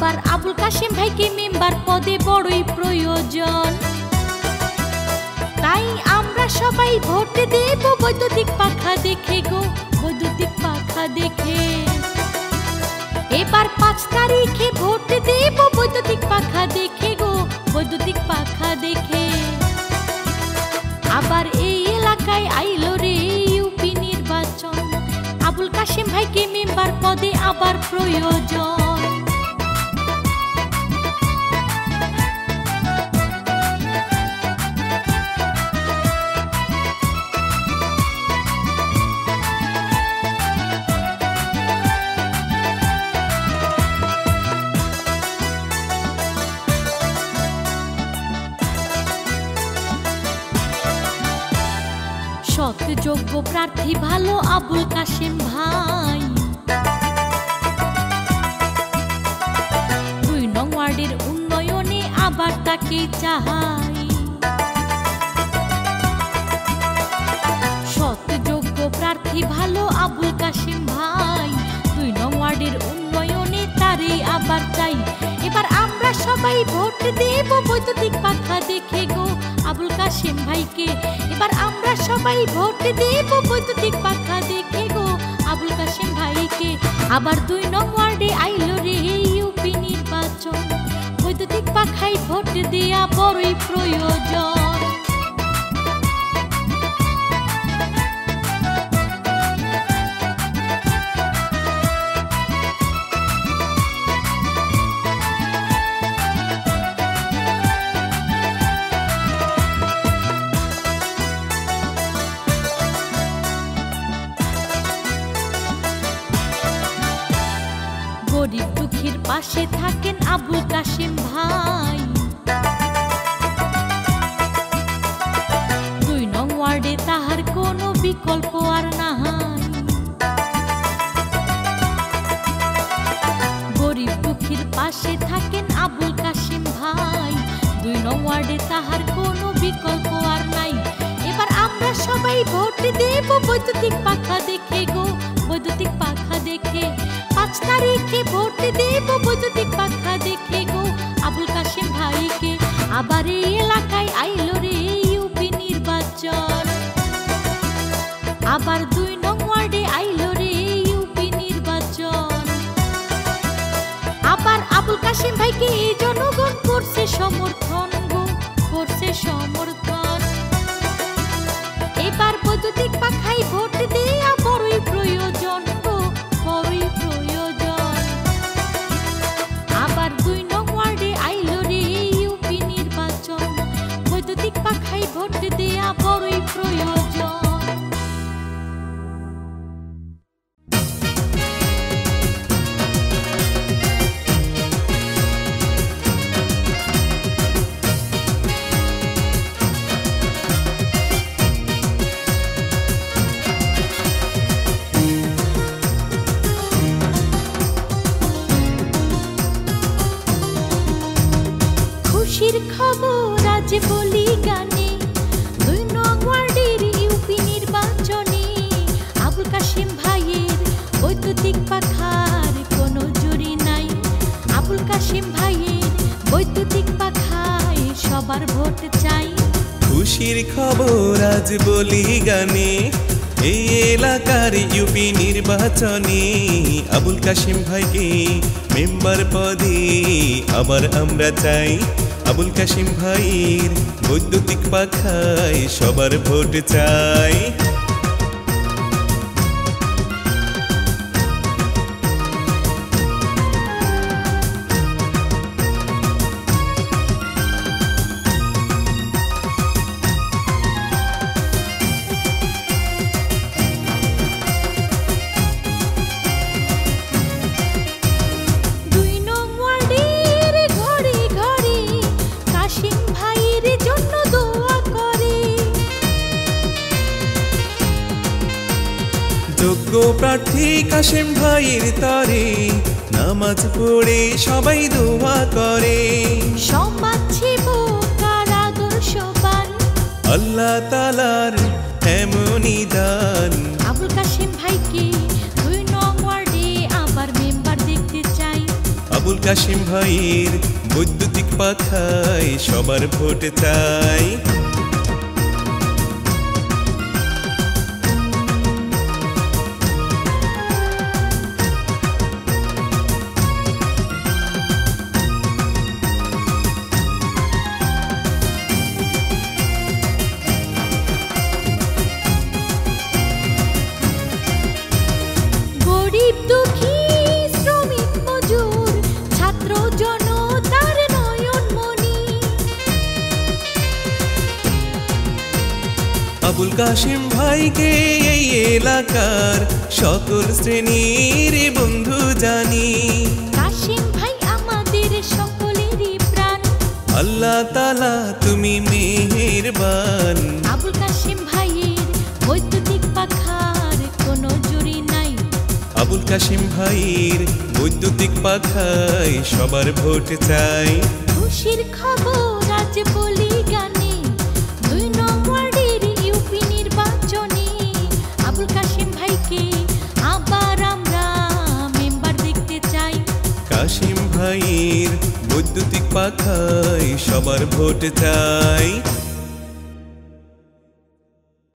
আবার আবুল কাশেম ভাইকে মেম্বার পদে বড়ই প্রয়োজন। তাই আমরা সবাই ভোট দেব বৈদ্যুতিক পাখা দেখে গো, বৈদ্যুতিক পাখা দেখে। এবার 5 তারিখে ভোট দেব বৈদ্যুতিক পাখা দেখে গো, বৈদ্যুতিক পাখা দেখে। আবার এই এলাকায় আইলো রে ইউপি নির্বাচন, আবুল কাশেম ভাইকে মেম্বার পদে আবার প্রয়োজন। সৎ যোগ্য প্রার্থী ভালো আবুল কাশেম ভাই, 2 নং ওয়ার্ডের উন্নয়নে আবার তাকে চাই। সৎ যোগ্য প্রার্থী ভালো আবুল কাশেম ভাই, 2 নং ওয়ার্ডের উন্নয়নে তারে আবার চাই। এবার আমরা সবাই ভোট দেব বৈদ্যুতিক পাখা দেখে গো, আবুল কাশেম ভাইকে। এবার আমরা সবাই ভোট দেব বৈদ্যুতিক পাখা দেখে গো, আবুল কাশেম ভাইকে। আবার 2 নং ওয়ার্ডে আইলো রে ইউপি নির্বাচন, বৈদ্যুতিক পাখায় ভোট দেয়া বড়ই প্রয়োজন। গরিব দুঃখীর পাশে থাকেন আবুল কাশেম ভাই, 2 নং ওয়ার্ডে তাহার কোনো বিকল্প আর নাই। গরিব দুঃখীর পাশে থাকেন আবুল কাশেম ভাই, 2 নং ওয়ার্ডে তাহার কোনো বিকল্প আর নাই। এবার আমরা সবাই ভোট দেব বৈদ্যুতিক পাখা দেখে গো, বৈদ্যুতিক পাখা দেখে। 5 তারিখে ভোট দেব বৈদ্যুতিক পাখা দেখে গো, আবুল কাশেম ভাইকে। আবার এই এলাকায় আইলো রে ইউপি নির্বাচন, আবার 2 নং ওয়ার্ডে আইলো রে ইউপি নির্বাচন। আবার আবুল কাশেম ভাইকে জনগণ করছে সমর্থন গো, করছে সমর্থন। এবার বৈদ্যুতিক পাখায় ভোট দেয়া বড়ই প্রয়োজন গো, বড়ই প্রয়োজন। আবার 2 নং ওয়ার্ডে আইলো রে ইউপি নির্বাচন, বৈদ্যুতিক পাখায় ভোট দেয়া বড়ই প্রয়োজন। খুশির খবর আজ বলি গানে, 2 নং ওয়ার্ডের ইউপি নির্বাচনে আবুল কাশেম ভাইয়ের বৈদ্যুতিক পাখার কোনো জুরি নাই। আবুল কাশেম ভাইয়ের বৈদ্যুতিক পাখায় সবার ভোট চাই। খুশির খবর আজ বলি গানে, এই এলাকার ইউপি নির্বাচনে আবুল কাশেম ভাইকে মেম্বার পদে আবার আমরা চাই। আবুল কাশেম ভাইয়ের বৈদ্যুতিক পাখায় সবার ভোট চাই। যোগ্য প্রার্থী কাশেম ভাইয়ের তরে নামাজ পড়ে সবাই দোয়া করে। সমাজ সেবক আর আদর্শবান আল্লাহ তাআলার এমনই দান। আবুল কাশেম ভাইকে 2 নং ওয়ার্ডে আবার মেম্বার দেখতে চাই। আবুল কাশিম ভাইয়ের বৈদ্যুতিক পাখায় সবার ভোট চাই। গরিব দুঃখী শ্রমিক মজুর ছাত্র জনতার নয়নমণি আবুল কাশিম ভাইকে এই এলাকার সকল শ্রেণীর বন্ধু জানি। কাশিম ভাই আমাদের সকলেরই প্রাণ। আল্লাহ তাআলা তুমি মেহেরবান। আবুল কাশিম ভাইয়ের বৈদ্যুতিক পাখার কোনো জুড়ি নাই। আবুল কাশিম ভাইয়ের বৈদ্যুতিক পাখায় সবার ভোট চাই। খুশির খবর আজ বলি গানে ২ নং ওয়ার্ডের ইউপি নির্বাচনে আবুল কাশিম ভাইকে আবার আমরা মেম্বার দেখতে চাই। কাশিম ভাইয়ের বৈদ্যুতিক পাখায় সবার ভোট চাই।